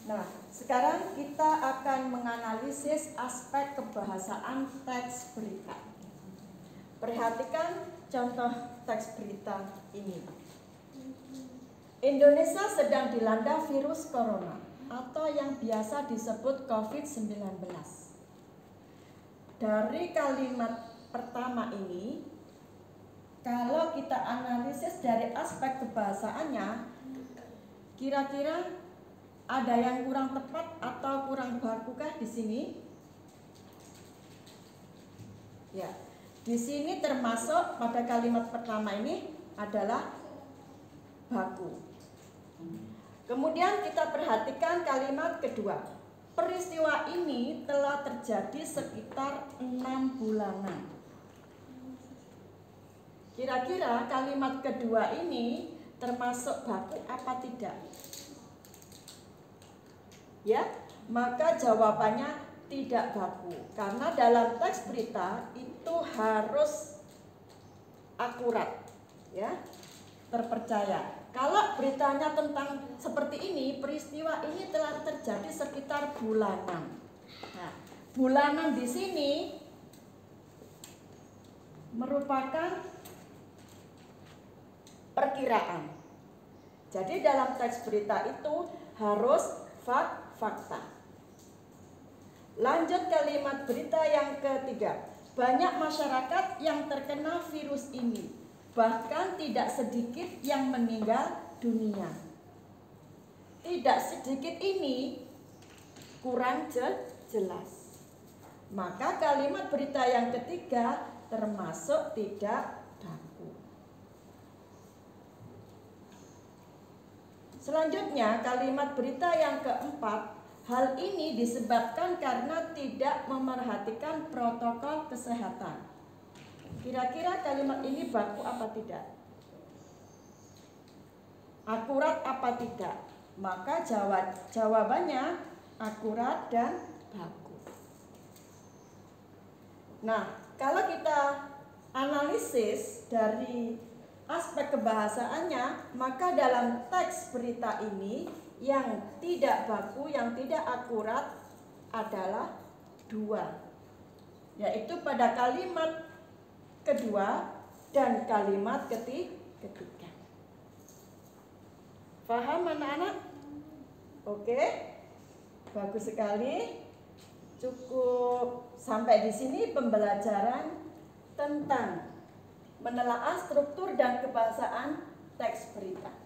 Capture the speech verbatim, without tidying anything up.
Nah, sekarang kita akan menganalisis aspek kebahasaan teks berita. Perhatikan contoh teks berita ini. Indonesia sedang dilanda virus corona atau yang biasa disebut covid sembilan belas. Dari kalimat pertama ini, kalau kita analisis dari aspek kebahasaannya, kira-kira ada yang kurang tepat atau kurang bakukah di sini? Ya, di sini termasuk pada kalimat pertama ini adalah baku. Kemudian kita perhatikan kalimat kedua. Peristiwa ini telah terjadi sekitar enam bulanan. Kira-kira kalimat kedua ini termasuk baku apa tidak? Ya, maka jawabannya tidak baku. Karena dalam teks berita itu harus akurat, ya, terpercaya. Kalau beritanya tentang seperti ini, peristiwa ini telah terjadi sekitar bulanan. Nah, bulanan di sini merupakan perkiraan. Jadi dalam teks berita itu harus fak fakta. Lanjut kalimat berita yang ketiga. Banyak masyarakat yang terkena virus ini, bahkan tidak sedikit yang meninggal dunia. Tidak sedikit ini kurang jelas. Maka kalimat berita yang ketiga termasuk tidak baku. Selanjutnya kalimat berita yang keempat, hal ini disebabkan karena tidak memerhatikan protokol kesehatan. Kira-kira kalimat ini baku apa tidak? Akurat apa tidak? Maka jawab, jawabannya akurat dan baku. Nah, kalau kita analisis dari aspek kebahasaannya, maka dalam teks berita ini yang tidak baku, yang tidak akurat adalah dua, yaitu pada kalimat kedua dan kalimat ketiga. Paham anak-anak? Oke, bagus sekali. Cukup sampai di sini pembelajaran tentang menelaah struktur dan kebahasaan teks berita.